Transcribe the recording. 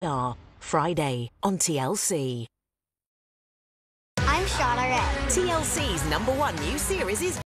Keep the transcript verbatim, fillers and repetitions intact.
are Friday on T L C. I'm Shauna Red. T L C's number one new series is